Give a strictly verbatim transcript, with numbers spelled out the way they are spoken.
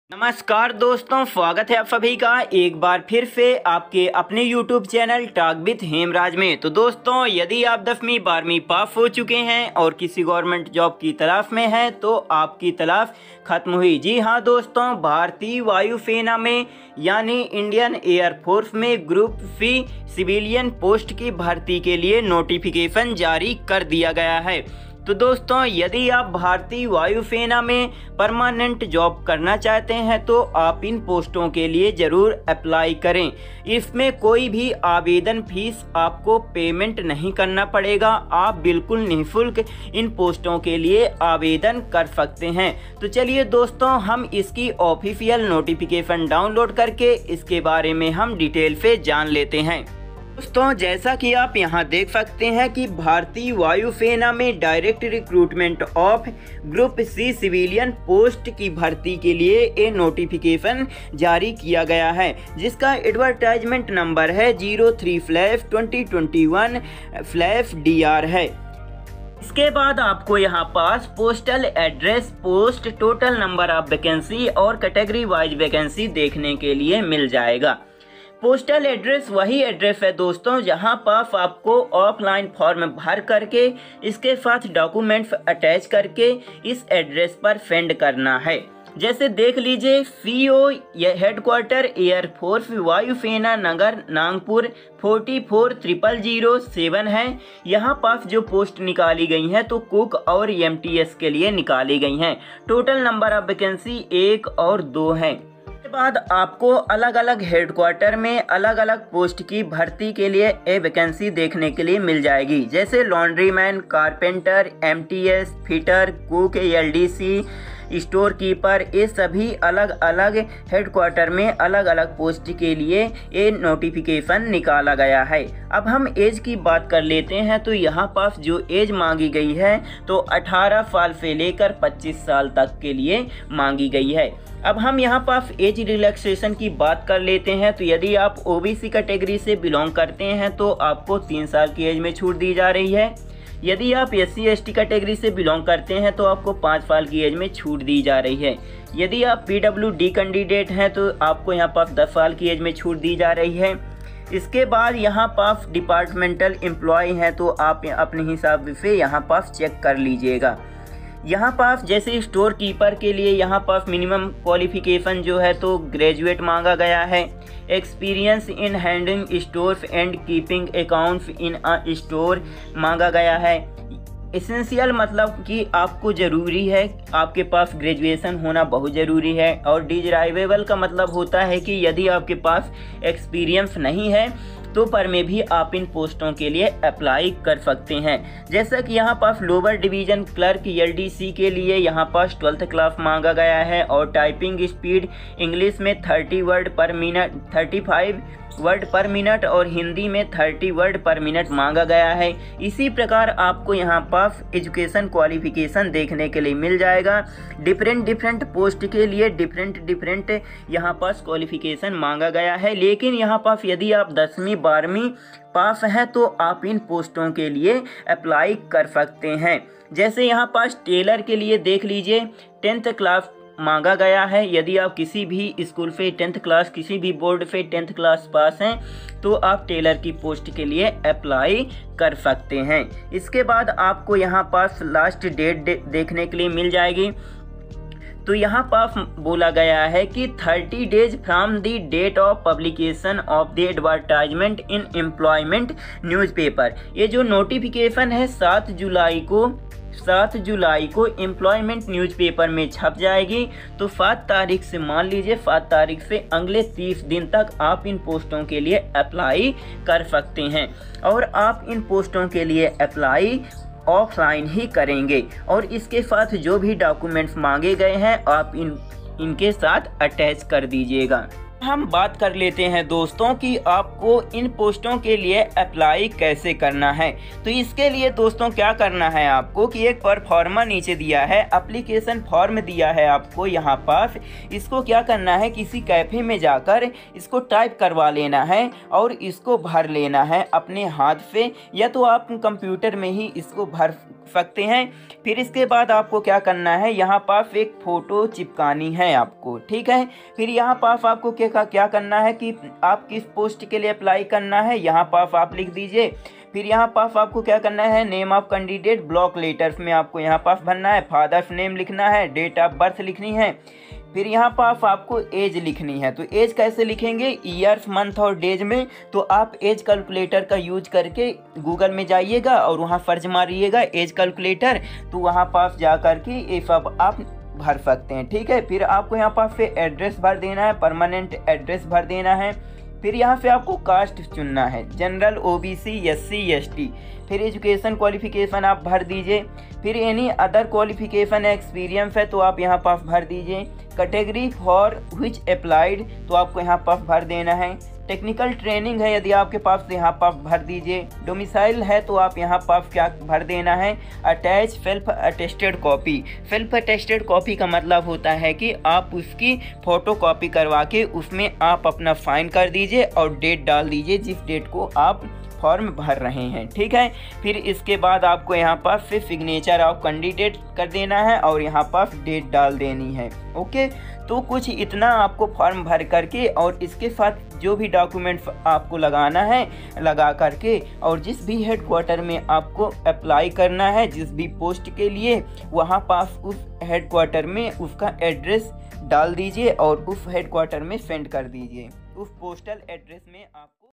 नमस्कार दोस्तों, स्वागत है आप सभी का एक बार फिर से आपके अपने YouTube channel talk with Hemraj में। तो दोस्तों, यदि आप दसवीं बारहवीं पास हो चुके हैं और किसी गवर्नमेंट जॉब की तलाश में हैं तो आपकी तलाश खत्म हुई। जी हाँ दोस्तों, भारतीय वायुसेना में यानी इंडियन एयरफोर्स में ग्रुप सी सिविलियन पोस्ट की भर्ती के लिए नोटिफिकेशन जारी कर दिया गया है। तो दोस्तों, यदि आप भारतीय वायुसेना में परमानेंट जॉब करना चाहते हैं तो आप इन पोस्टों के लिए ज़रूर अप्लाई करें। इसमें कोई भी आवेदन फीस आपको पेमेंट नहीं करना पड़ेगा। आप बिल्कुल निःशुल्क इन पोस्टों के लिए आवेदन कर सकते हैं। तो चलिए दोस्तों, हम इसकी ऑफिशियल नोटिफिकेशन डाउनलोड करके इसके बारे में हम डिटेल से जान लेते हैं। दोस्तों, जैसा कि आप यहां देख सकते हैं कि भारतीय वायुसेना में direct recruitment of group C civilian post की भर्ती के लिए ये नोटिफिकेशन जारी किया गया है, जिसका एडवर्टाइजमेंट नंबर है zero three flash twenty twenty one flash D R है। इसके बाद आपको यहाँ पास postal address, post, total number of vacancy और कैटेगरी वाइज वैकेंसी देखने के लिए मिल जाएगा। पोस्टल एड्रेस वही एड्रेस है दोस्तों जहां पास आपको ऑफलाइन फॉर्म भर करके इसके साथ डॉक्यूमेंट्स अटैच करके इस एड्रेस पर सेंड करना है। जैसे देख लीजिए, सीओ हेडक्वार्टर एयरफोर्स वायुसेना नगर Nagpur forty four triple zero seven है। यहाँ पास जो पोस्ट निकाली गई हैं तो कुक और एमटीएस के लिए निकाली गई हैं। टोटल नंबर ऑफ वैकेंसी एक और दो हैं। बाद आपको अलग अलग हेडक्वार्टर में अलग अलग पोस्ट की भर्ती के लिए ए वैकेंसी देखने के लिए मिल जाएगी। जैसे laundryman, carpenter, MTS, fitter, cook, LDC, store keeper, ये सभी अलग अलग हेडक्वार्टर में अलग अलग पोस्ट के लिए ये नोटिफिकेशन निकाला गया है। अब हम एज की बात कर लेते हैं। तो यहाँ पास जो एज मांगी गई है तो अठारह साल से लेकर पच्चीस साल तक के लिए मांगी गई है। अब हम यहाँ पास एज रिलैक्सेशन की बात कर लेते हैं। तो यदि आप ओबीसी कैटेगरी से बिलोंग करते हैं तो आपको तीन साल की एज में छूट दी जा रही है। यदि आप S C S T category से बिलोंग करते हैं तो आपको पाँच साल की एज में छूट दी जा रही है। यदि आप पी डब्ल्यू डी कैंडिडेट हैं तो आपको यहाँ पास दस साल की एज में छूट दी जा रही है। इसके बाद यहाँ पास डिपार्टमेंटल एम्प्लॉय हैं तो आप अपने हिसाब से यहाँ पास चेक कर लीजिएगा। यहाँ पास जैसे स्टोर कीपर के लिए यहाँ पास मिनिमम क्वालिफिकेशन जो है तो ग्रेजुएट मांगा गया है। Experience in handling stores and keeping accounts in a store मांगा गया है। एसेंशियल मतलब कि आपको ज़रूरी है, आपके पास ग्रेजुएशन होना बहुत ज़रूरी है। और डिज़ायरेबल का मतलब होता है कि यदि आपके पास एक्सपीरियंस नहीं है तो पर में भी आप इन पोस्टों के लिए अप्लाई कर सकते हैं। जैसा कि यहाँ पास लोअर डिवीज़न क्लर्क एलडीसी के लिए यहाँ पास ट्वेल्थ क्लास मांगा गया है और टाइपिंग स्पीड इंग्लिश में thirty word per minute thirty five word per minute और हिंदी में थर्टी वर्ड पर मिनट मांगा गया है। इसी प्रकार आपको यहाँ पास एजुकेशन क्वालिफिकेशन देखने के लिए मिल जाएगा। डिफरेंट डिफरेंट पोस्ट के लिए डिफरेंट डिफरेंट यहाँ पास क्वालिफिकेशन मांगा गया है। लेकिन यहाँ पास यदि आप दसवीं बारहवीं पास हैं तो आप इन पोस्टों के लिए अप्लाई कर सकते हैं। जैसे यहाँ पास टेलर के लिए देख लीजिए, टेंथ क्लास मांगा गया है। यदि आप किसी भी स्कूल से टेंथ क्लास, किसी भी बोर्ड से टेंथ क्लास पास हैं तो आप टेलर की पोस्ट के लिए अप्लाई कर सकते हैं। इसके बाद आपको यहाँ पास लास्ट डेट दे, देखने के लिए मिल जाएगी। तो यहाँ पास बोला गया है कि thirty days from the date of publication of the advertisement in employment newspaper. ये जो नोटिफिकेशन है सात जुलाई को सात जुलाई को एम्प्लॉयमेंट न्यूज़पेपर में छप जाएगी। तो सात तारीख से मान लीजिए सात तारीख से अगले तीस दिन तक आप इन पोस्टों के लिए अप्लाई कर सकते हैं। और आप इन पोस्टों के लिए अप्लाई ऑफलाइन ही करेंगे और इसके साथ जो भी डॉक्यूमेंट्स मांगे गए हैं आप इन इनके साथ अटैच कर दीजिएगा। हम बात कर लेते हैं दोस्तों कि आपको इन पोस्टों के लिए अप्लाई कैसे करना है। तो इसके लिए दोस्तों क्या करना है आपको कि एक परफॉर्मा नीचे दिया है, एप्लीकेशन फॉर्म दिया है आपको यहाँ पास। इसको क्या करना है, किसी कैफे में जाकर इसको टाइप करवा लेना है और इसको भर लेना है अपने हाथ से, या तो आप कंप्यूटर में ही इसको भर सकते हैं। फिर इसके बाद आपको क्या करना है, यहाँ पास एक फ़ोटो चिपकानी है आपको, ठीक है। फिर यहाँ पास आपको क्या क्या करना है कि आप किस पोस्ट के लिए अप्लाई करना है, यहाँ पास आप लिख दीजिए। फिर यहाँ पास आपको क्या करना है, name of candidate block letters में आपको यहाँ पास भरना है, फादर्स नेम लिखना है, डेट ऑफ बर्थ लिखनी है। फिर यहाँ पास आपको एज लिखनी है। तो एज कैसे लिखेंगे, ईयर्स मंथ और डेज में। तो आप एज कैलकुलेटर का यूज करके गूगल में जाइएगा और वहाँ सर्च मारिएगा एज कैलकुलेटर, तो वहाँ पास जा कर के ये सब आप भर सकते हैं, ठीक है। फिर आपको यहाँ पास से एड्रेस भर देना है, परमानेंट एड्रेस भर देना है। फिर यहाँ से आपको कास्ट चुनना है, जनरल, ओबीसी, एससी, एसटी। फिर एजुकेशन क्वालिफिकेशन आप भर दीजिए। फिर एनी अदर क्वालिफिकेशन एक्सपीरियंस है तो आप यहाँ पास भर दीजिए। कैटेगरी फॉर विच अप्लाइड तो आपको यहाँ पास भर देना है। टेक्निकल ट्रेनिंग है यदि आपके पास तो यहाँ पास भर दीजिए। डोमिसाइल है तो आप यहाँ पास क्या भर देना है, attach self attested copy. Self attested copy का मतलब होता है कि आप उसकी फ़ोटो कॉपी करवा के उसमें आप अपना साइन कर दीजिए और डेट डाल दीजिए जिस डेट को आप फॉर्म भर रहे हैं, ठीक है। फिर इसके बाद आपको यहाँ पर फिर सिग्नेचर ऑफ कैंडिडेट कर देना है और यहाँ पर डेट डाल देनी है, ओके। तो कुछ इतना आपको फॉर्म भर करके और इसके साथ जो भी डॉक्यूमेंट्स आपको लगाना है लगा करके, और जिस भी हेडक्वार्टर में आपको अप्लाई करना है, जिस भी पोस्ट के लिए, वहाँ पास उस हेडक्वार्टर में उसका एड्रेस डाल दीजिए और उस हेडक्वार्टर में सेंड कर दीजिए। उस पोस्टल एड्रेस में आपको